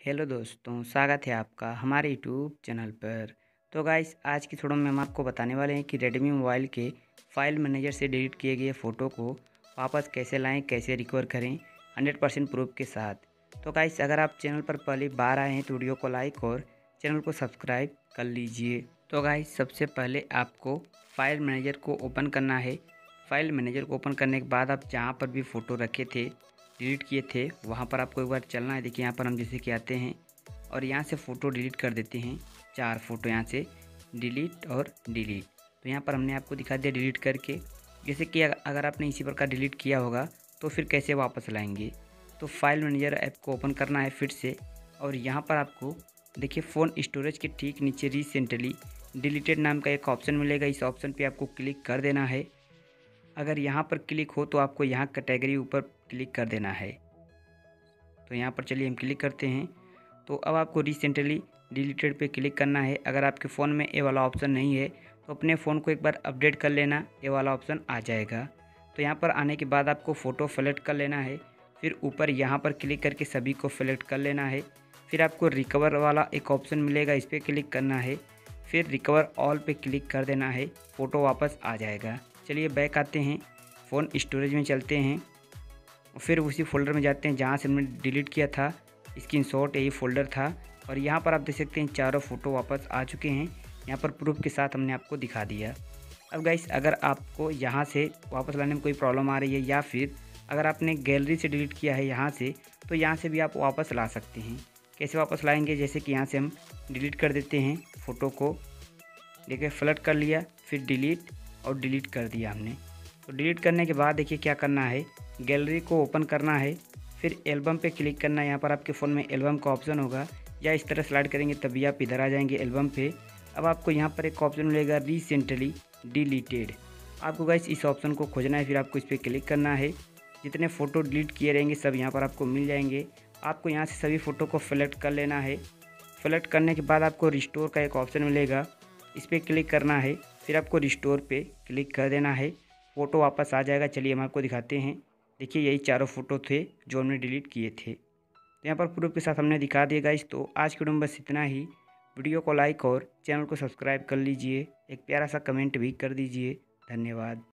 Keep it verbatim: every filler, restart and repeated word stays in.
Hello दोस्तों, स्वागत है आपका हमारे यूट्यूब चैनल पर। तो गाइस, आज की थोड़ा में हम आपको बताने वाले हैं कि रेडमी मोबाइल के फाइल मैनेजर से डिलीट किए गए फ़ोटो को वापस कैसे लाएं, कैसे रिकवर करें हंड्रेड परसेंट प्रूफ के साथ। तो गाइस, अगर आप चैनल पर पहली बार आए हैं तो वीडियो को लाइक और चैनल को सब्सक्राइब कर लीजिए। तो गाइस, सबसे पहले आपको फाइल मैनेजर को ओपन करना है। फाइल मैनेजर को ओपन करने के बाद आप जहाँ पर भी फ़ोटो रखे थे, डिलीट किए थे, वहाँ पर आपको एक बार चलना है। देखिए यहाँ पर हम जैसे कि आते हैं और यहाँ से फ़ोटो डिलीट कर देते हैं। चार फ़ोटो यहाँ से डिलीट और डिलीट। तो यहाँ पर हमने आपको दिखा दिया डिलीट करके। जैसे कि अगर आपने इसी प्रकार डिलीट किया होगा तो फिर कैसे वापस लाएंगे। तो फाइल मैनेजर ऐप को ओपन करना है फिर से, और यहाँ पर आपको देखिए फ़ोन स्टोरेज के ठीक नीचे रिसेंटली डिलीटेड नाम का एक ऑप्शन मिलेगा। इस ऑप्शन पे आपको क्लिक कर देना है। अगर यहाँ पर क्लिक हो तो आपको यहाँ कैटेगरी ऊपर क्लिक कर देना है। तो यहाँ पर चलिए हम क्लिक करते हैं। तो अब आपको रिसेंटली डिलीटेड पे क्लिक करना है। अगर आपके फ़ोन में ये वाला ऑप्शन नहीं है तो अपने फ़ोन को एक बार अपडेट कर लेना, ये वाला ऑप्शन आ जाएगा। तो यहाँ पर आने के बाद आपको फ़ोटो सेलेक्ट कर लेना है। फिर ऊपर यहाँ पर क्लिक करके सभी को सेलेक्ट कर लेना है। फिर आपको रिकवर वाला एक ऑप्शन मिलेगा, इस पर क्लिक करना है। फिर रिकवर ऑल पे क्लिक कर देना है, फ़ोटो वापस आ जाएगा। चलिए बैक आते हैं, फ़ोन स्टोरेज में चलते हैं, फिर उसी फोल्डर में जाते हैं जहाँ से हमने डिलीट किया था। स्क्रीनशॉट यही फ़ोल्डर था और यहाँ पर आप देख सकते हैं चारों फ़ोटो वापस आ चुके हैं। यहाँ पर प्रूफ के साथ हमने आपको दिखा दिया। अब गाइस, अगर आपको यहाँ से वापस लाने में कोई प्रॉब्लम आ रही है या फिर अगर आपने गैलरी से डिलीट किया है यहाँ से, तो यहाँ से भी आप वापस ला सकते हैं। कैसे वापस लाएंगे, जैसे कि यहाँ से हम डिलीट कर देते हैं फ़ोटो को। देखिए फ्लड कर लिया, फिर डिलीट और डिलीट कर दिया हमने। तो डिलीट करने के बाद देखिए क्या करना है, गैलरी को ओपन करना है। फिर एल्बम पे क्लिक करना है। यहाँ पर आपके फ़ोन में एल्बम का ऑप्शन होगा, या इस तरह स्लाइड करेंगे तभी आप इधर आ जाएंगे एल्बम पे। अब आपको यहाँ पर एक ऑप्शन मिलेगा रिसेंटली डिलीटेड। आपको गाइस इस ऑप्शन को खोजना है, फिर आपको इस पर क्लिक करना है। जितने फ़ोटो डिलीट किए रहेंगे सब यहाँ पर आपको मिल जाएंगे। आपको यहाँ से सभी फ़ोटो को सेलेक्ट कर लेना है। सेलेक्ट करने के बाद आपको रिस्टोर का एक ऑप्शन मिलेगा, इस पर क्लिक करना है। फिर आपको रिस्टोर पे क्लिक कर देना है, फ़ोटो वापस आ जाएगा। चलिए हम आपको दिखाते हैं। देखिए यही चारों फ़ोटो थे जो हमने डिलीट किए थे। तो यहाँ पर प्रूफ के साथ हमने दिखा दिया गाइस। तो आज की वीडियो में बस इतना ही। वीडियो को लाइक और चैनल को सब्सक्राइब कर लीजिए। एक प्यारा सा कमेंट भी कर दीजिए। धन्यवाद।